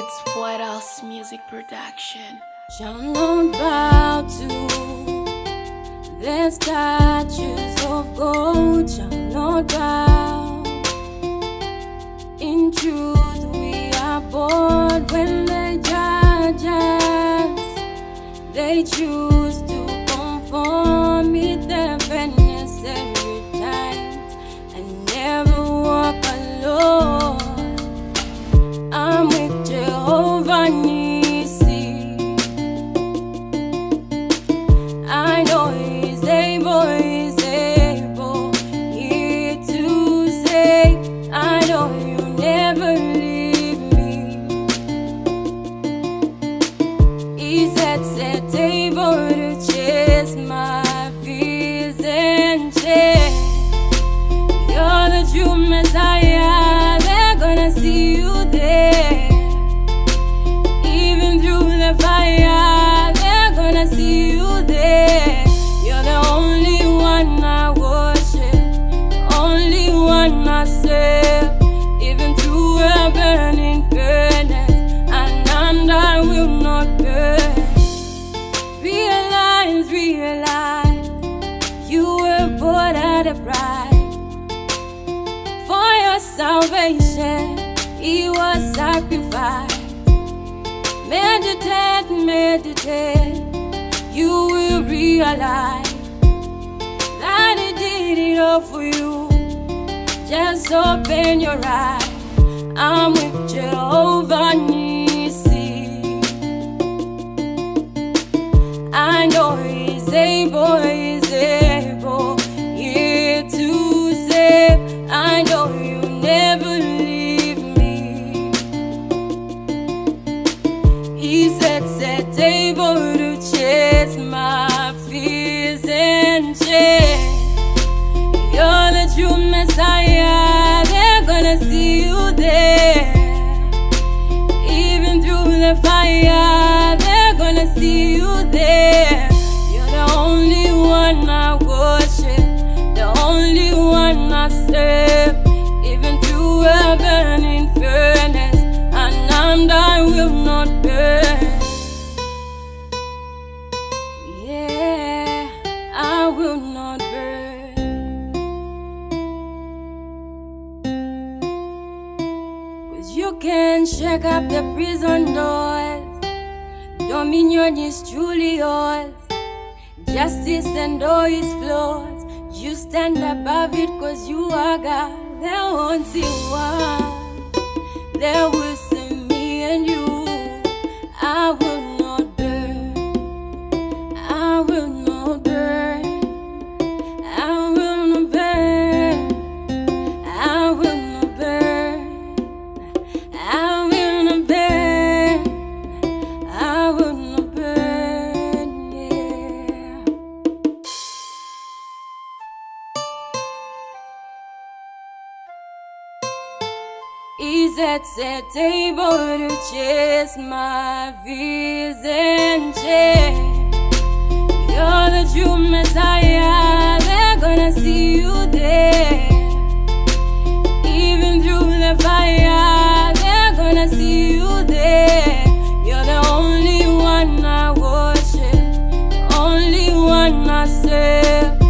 It's What Else Music Production. Shall not bow to the statues of gold, shall not bow. In truth we are bored when the judges, they choose to conform with their fairness every time and never walk alone. I'm with Jehovah Nisi. I know He's able, here to save. I know You'll never leave me. He sets a table to chase my fears and shame. You're the true Messiah, they're gonna see You there. Even through the fire, they're gonna see You there. You're the only one I worship, the only one I serve. Even through a burning furnace, and I will not burn. Realize, You were bought at a price. For your salvation, He was sacrificed. Meditate, you will realize that He did it all for you. Just open your eyes. I'm with Jehovah Nisi. I know He's able, here to save. I know You'll never leave me. He sets a table to chase my fears and shame. You're the true Messiah, they're gonna see You there. Even through the fire, they're gonna see You there. You're the only one I worship, the only one I serve. Even through a burning furnace, and I will not burn. Yeah, I will not burn. 'Cause You can shake up the prison doors. Dominion is truly Yours. Justice and all His flaws, You stand above it 'cause You are God. There won't see one, there will see me and You. I will not burn, I will not burn, I will not burn, I will not burn, I will not burn, I will not burn, yeah. He sets a table to chase my fears and shame. You're the true Messiah, they're gonna see You there. Even through the fire, they're gonna see You there. You're the only one I worship, the only one I serve.